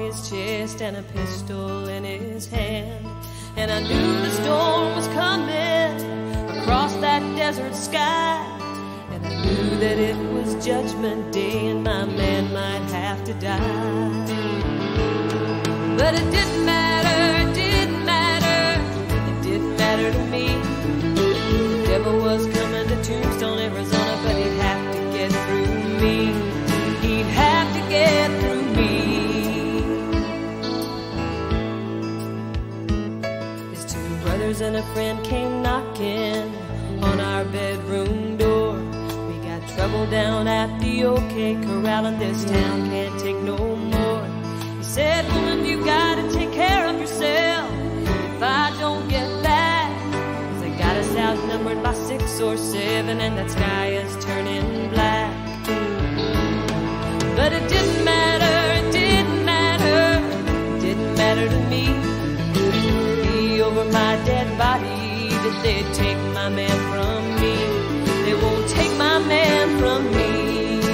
his chest and a pistol in his hand. And I knew the storm was coming across that desert sky. And I knew that it was judgment day and my man might have to die. But it didn't matter, it didn't matter, it didn't matter to me. The devil was coming to Tombstone, Arizona, but he'd have to get through me. He'd have to get through me. His two brothers and a friend came knocking on our bedroom door. We got trouble down at the OK Corral, and this town can't take no more. He said, woman, you gotta take care of yourself if I don't get back. 'Cause they got us outnumbered by 6 or 7, and that sky is turning black. But it didn't matter, it didn't matter, it didn't matter to me. Be over my dead body that they'd take my man from me. They won't take my man from me.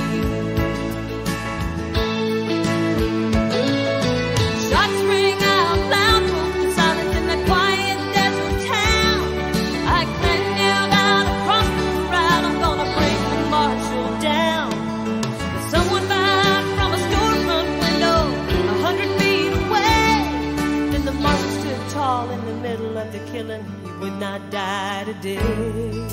Shots ring out loud, broke the silence in that quiet desert town. I clanged out across the crowd, I'm gonna bring the marshal down. But someone fired from a storefront window 100 feet away. Then the marshal stood tall in the middle of the killing. He would not die today.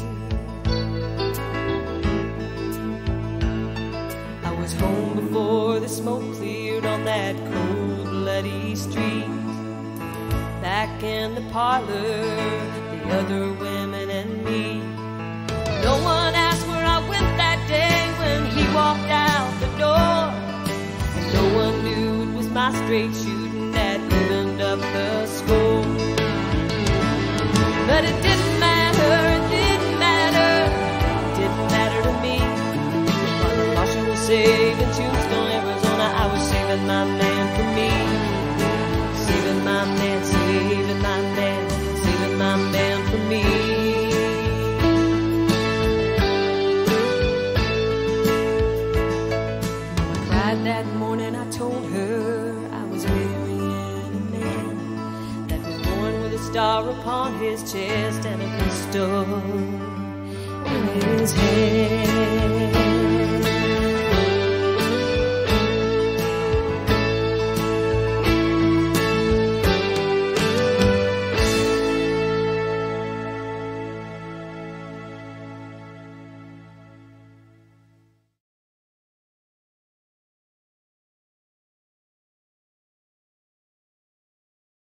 I was home before the smoke cleared on that cold, bloody street. Back in the parlor, the other women and me. No one asked where I went that day when he walked out the door. And no one knew it was my straight shooting that evened up the score. But it didn't matter, it didn't matter, it didn't matter to me. While the marshal was saving Tombstone, Arizona, I was saving my man for me. Saving my man, saving my man, saving my man for me. When I cried that morning, I told her I was marrying a man that was born with a star upon his chest and a pistol in his hand.